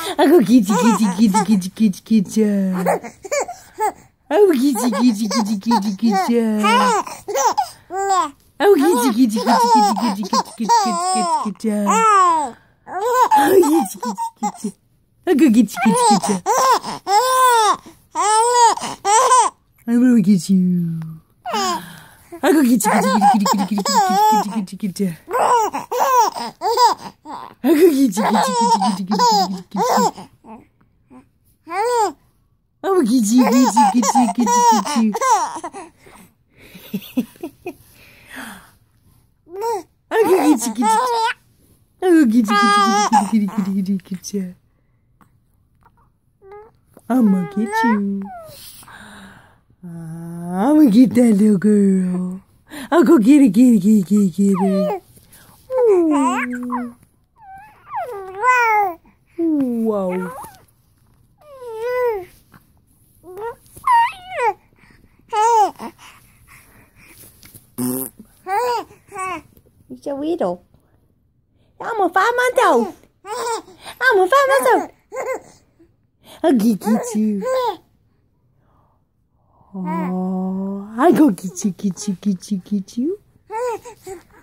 Go kitty, kitty, kitty, kitty, kitty, kitty. Oh, kitty, kitty, kitty, kitty, kitty. Oh, kitty, kitty, kitty, kitty, kitty, kitty, kitty, kitty. Oh, kitty, kitty, kitty. Oh, go kitty, kitty, kitty. I will get you. I go kitty, kitty, kitty, kitty, kitty, kitty, kitty, kitty, kitty. I go kitty, kitty, kitty, kitty, kitty, kitty, kitty. Oh, kitty, kitty, kitty, kitty, kitty. I go kitty, kitty. I go kitty, kitty, kitty, kitty, kitty, kitty. I'm gonna get you. I'm gonna get that little girl. I'll go get it, get it, get it, get it, get it. Ooh. Wow. You're so weirdo. I'm gonna find myself. I'm gonna find myself. I'll get you. Oh, I go get you, get you, get you, get you.